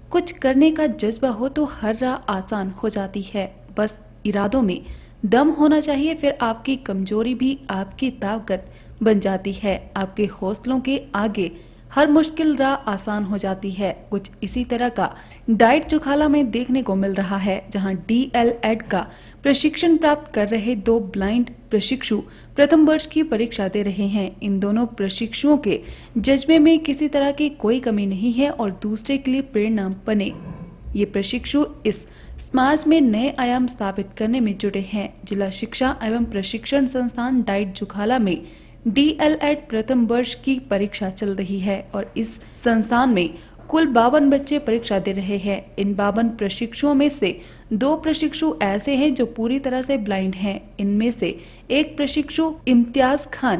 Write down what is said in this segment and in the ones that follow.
कुछ करने का जज्बा हो तो हर राह आसान हो जाती है। बस इरादों में दम होना चाहिए, फिर आपकी कमजोरी भी आपकी ताकत बन जाती है। आपके हौसलों के आगे हर मुश्किल राह आसान हो जाती है। कुछ इसी तरह का डाइट जुखाला में देखने को मिल रहा है, जहां DL.ED का प्रशिक्षण प्राप्त कर रहे दो ब्लाइंड प्रशिक्षु प्रथम वर्ष की परीक्षा दे रहे हैं। इन दोनों प्रशिक्षुओं के जज्बे में किसी तरह की कोई कमी नहीं है और दूसरे के लिए प्रेरणा बने। ये प्रशिक्षु इस समाज में नए आयाम स्थापित करने में जुटे हैं। जिला शिक्षा एवं प्रशिक्षण संस्थान डाइट जुखाला में DL.ED प्रथम वर्ष की परीक्षा चल रही है और इस संस्थान में कुल 52 बच्चे परीक्षा दे रहे हैं। इन 52 प्रशिक्षुओं में से 2 प्रशिक्षु ऐसे हैं जो पूरी तरह से ब्लाइंड हैं। इनमें से एक प्रशिक्षु इम्तियाज खान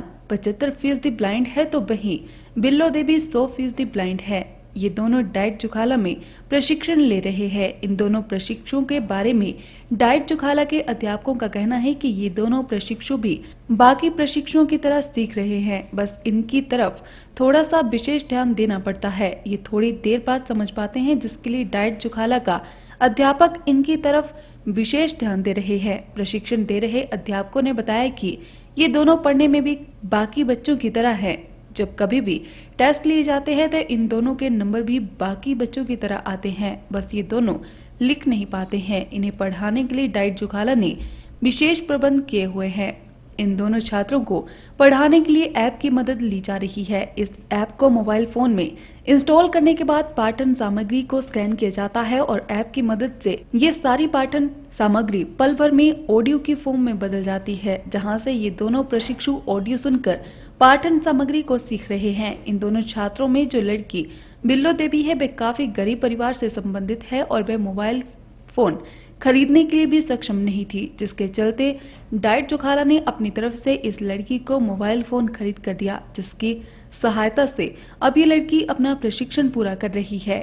75% ब्लाइंड है, तो वहीं बिल्लो देवी 100% ब्लाइंड है। ये दोनों डाइट जुखाला में प्रशिक्षण ले रहे हैं। इन दोनों प्रशिक्षुओं के बारे में डाइट जुखाला के अध्यापकों का कहना है कि ये दोनों प्रशिक्षु भी बाकी प्रशिक्षुओं की तरह सीख रहे हैं, बस इनकी तरफ थोड़ा सा विशेष ध्यान देना पड़ता है। ये थोड़ी देर बाद समझ पाते हैं, जिसके लिए डाइट जुखाला का अध्यापक इनकी तरफ विशेष ध्यान दे रहे हैं। प्रशिक्षण दे रहे अध्यापकों ने बताया कि ये दोनों पढ़ने में भी बाकी बच्चों की तरह हैं। जब कभी भी टेस्ट लिए जाते हैं तो इन दोनों के नंबर भी बाकी बच्चों की तरह आते हैं, बस ये दोनों लिख नहीं पाते हैं। इन्हें पढ़ाने के लिए डाइट जुखाला ने विशेष प्रबंध किए हुए हैं। इन दोनों छात्रों को पढ़ाने के लिए ऐप की मदद ली जा रही है। इस ऐप को मोबाइल फोन में इंस्टॉल करने के बाद पाठन सामग्री को स्कैन किया जाता है और ऐप की मदद से ये सारी पाठन सामग्री पल भर में ऑडियो की फॉर्म में बदल जाती है, जहां से ये दोनों प्रशिक्षु ऑडियो सुनकर पाठन सामग्री को सीख रहे हैं। इन दोनों छात्रों में जो लड़की बिल्लो देवी है, वे काफी गरीब परिवार से संबंधित है और वे मोबाइल फोन खरीदने के लिए भी सक्षम नहीं थी, जिसके चलते डाइट जुखाला ने अपनी तरफ से इस लड़की को मोबाइल फोन खरीद कर दिया, जिसकी सहायता से अब ये लड़की अपना प्रशिक्षण पूरा कर रही है।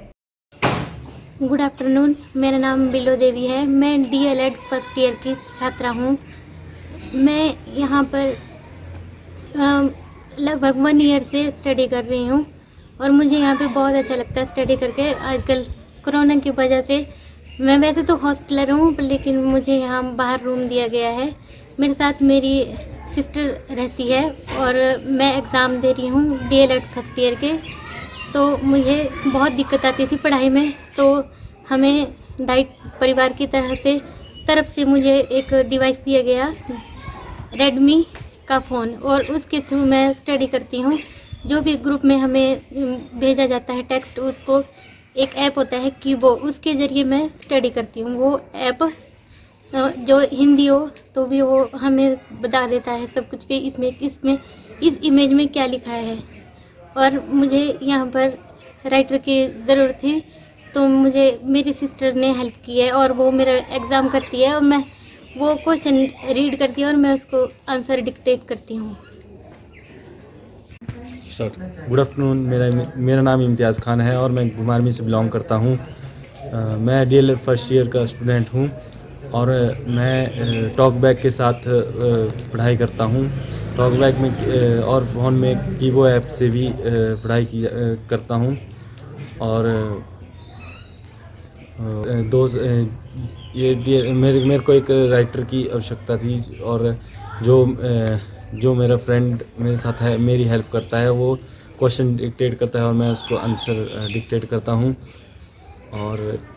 गुड आफ्टरनून, मेरा नाम बिल्लो देवी है। मैं DL.ED फर्स्ट ईयर की छात्रा हूँ। मैं यहाँ पर लगभग 1 ईयर से स्टडी कर रही हूँ और मुझे यहाँ पे बहुत अच्छा लगता है स्टडी करके। आजकल कोरोना की वजह से मैं वैसे तो हॉस्टलर हूँ, लेकिन मुझे यहाँ बाहर रूम दिया गया है। मेरे साथ मेरी सिस्टर रहती है और मैं एग्ज़ाम दे रही हूँ DL.ED फर्स्ट ईयर के। तो मुझे बहुत दिक्कत आती थी पढ़ाई में, तो हमें डाइट परिवार की तरफ से मुझे एक डिवाइस दिया गया, रेडमी का फ़ोन, और उसके थ्रू मैं स्टडी करती हूँ। जो भी ग्रुप में हमें भेजा जाता है टेक्स्ट, उसको एक ऐप होता है कीबो, उसके ज़रिए मैं स्टडी करती हूँ। वो ऐप जो हिंदी हो तो भी वो हमें बता देता है सब कुछ कि इसमें इस इमेज में क्या लिखा है। और मुझे यहाँ पर राइटर की ज़रूरत थी, तो मुझे मेरी सिस्टर ने हेल्प की है और वो मेरा एग्ज़ाम करती है और मैं वो क्वेश्चन रीड करती हूँ और मैं उसको आंसर डिक्टेट करती हूँ। गुड आफ्टरनून, मेरा नाम इम्तियाज़ खान है और मैं घुमारवी से बिलोंग करता हूँ। मैं DL.ED फर्स्ट ईयर का स्टूडेंट हूँ और मैं टॉक बैग के साथ पढ़ाई करता हूँ। टॉक बैग में और फ़ोन में कीबो ऐप से भी पढ़ाई करता हूँ। और मेरे को एक राइटर की आवश्यकता थी और जो मेरा फ्रेंड मेरे साथ है, मेरी हेल्प करता है, वो क्वेश्चन डिक्टेट करता है और मैं उसको आंसर डिक्टेट करता हूँ। और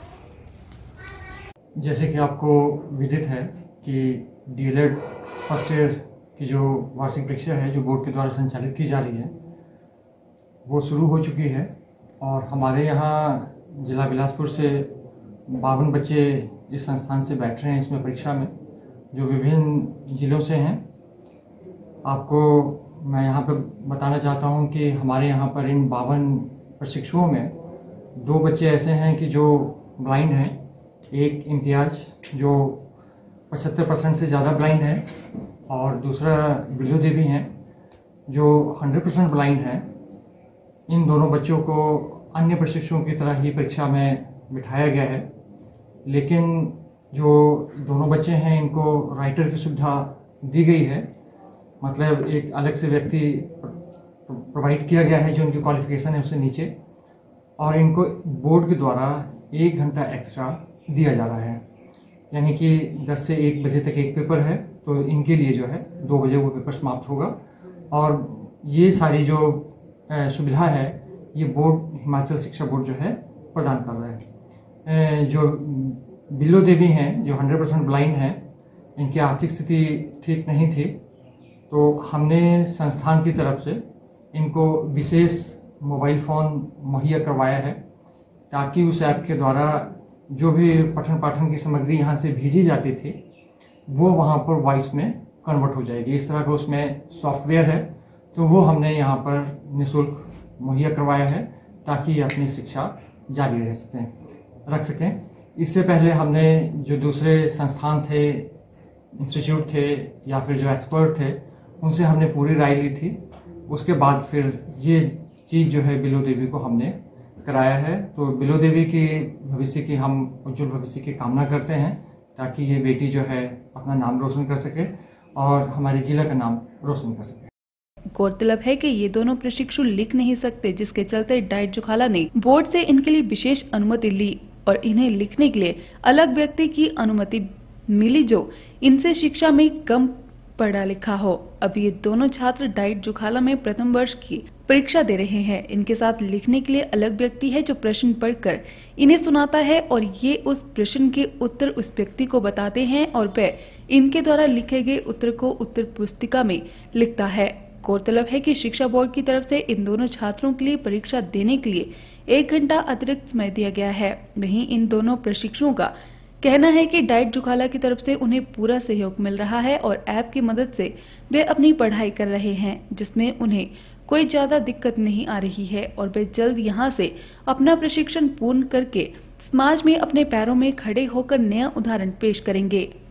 जैसे कि आपको विदित है कि DL.ED फर्स्ट ईयर की जो वार्षिक परीक्षा है, जो बोर्ड के द्वारा संचालित की जा रही है, वो शुरू हो चुकी है और हमारे यहाँ जिला बिलासपुर से 52 बच्चे इस संस्थान से बैठ रहे हैं इसमें परीक्षा में, जो विभिन्न जिलों से हैं। आपको मैं यहाँ पर बताना चाहता हूँ कि हमारे यहाँ पर इन 52 प्रशिक्षुओं में 2 बच्चे ऐसे हैं कि जो ब्लाइंड हैं। एक इम्तियाज जो 75% से ज़्यादा ब्लाइंड है और दूसरा बिल्लो देवी हैं जो 100% ब्लाइंड हैं। इन दोनों बच्चों को अन्य प्रशिक्षुओं की तरह ही परीक्षा में बिठाया गया है, लेकिन जो दोनों बच्चे हैं इनको राइटर की सुविधा दी गई है। मतलब एक अलग से व्यक्ति प्रोवाइड किया गया है जो इनकी क्वालिफिकेशन है उससे नीचे, और इनको बोर्ड के द्वारा 1 घंटा एक्स्ट्रा दिया जा रहा है। यानी कि 10 से 1 बजे तक एक पेपर है, तो इनके लिए जो है 2 बजे वो पेपर समाप्त होगा। और ये सारी जो सुविधा है ये बोर्ड, हिमाचल शिक्षा बोर्ड जो है प्रदान कर रहा है। जो बिल्लो देवी हैं, जो 100% ब्लाइंड हैं, इनकी आर्थिक स्थिति ठीक नहीं थी, तो हमने संस्थान की तरफ से इनको विशेष मोबाइल फ़ोन मुहैया करवाया है, ताकि उस ऐप के द्वारा जो भी पठन पाठन की सामग्री यहाँ से भेजी जाती थी वो वहाँ पर वॉइस में कन्वर्ट हो जाएगी। इस तरह का उसमें सॉफ्टवेयर है, तो वो हमने यहाँ पर निःशुल्क मुहैया करवाया है ताकि ये अपनी शिक्षा जारी रख सकें। इससे पहले हमने जो दूसरे संस्थान थे, इंस्टीट्यूट थे या फिर जो एक्सपर्ट थे, उनसे हमने पूरी राय ली थी। उसके बाद फिर ये चीज़ जो है बिल्लो देवी को हमने कराया है। तो बिल्लो देवी की भविष्य की, हम उज्जवल भविष्य की कामना करते हैं, ताकि ये बेटी जो है अपना नाम रोशन कर सके और हमारे जिला का नाम रोशन कर सके। गौरतलब है कि ये दोनों प्रशिक्षु लिख नहीं सकते, जिसके चलते डाइट जुखाला ने बोर्ड से इनके लिए विशेष अनुमति ली और इन्हें लिखने के लिए अलग व्यक्ति की अनुमति मिली जो इनसे शिक्षा में कम पढ़ा लिखा हो। अब ये दोनों छात्र डाइट जुखाला में प्रथम वर्ष की परीक्षा दे रहे हैं। इनके साथ लिखने के लिए अलग व्यक्ति है जो प्रश्न पढ़कर इन्हें सुनाता है और ये उस प्रश्न के उत्तर उस व्यक्ति को बताते हैं और वह इनके द्वारा लिखे गए उत्तर को उत्तर पुस्तिका में लिखता है। गौरतलब है कि शिक्षा बोर्ड की तरफ से इन दोनों छात्रों के लिए परीक्षा देने के लिए 1 घंटा अतिरिक्त समय दिया गया है। वहीं इन दोनों प्रशिक्षुओं का कहना है कि डाइट जुखाला की तरफ से उन्हें पूरा सहयोग मिल रहा है और ऐप की मदद से वे अपनी पढ़ाई कर रहे हैं, जिसमें उन्हें कोई ज्यादा दिक्कत नहीं आ रही है और वे जल्द यहां से अपना प्रशिक्षण पूर्ण करके समाज में अपने पैरों में खड़े होकर नया उदाहरण पेश करेंगे।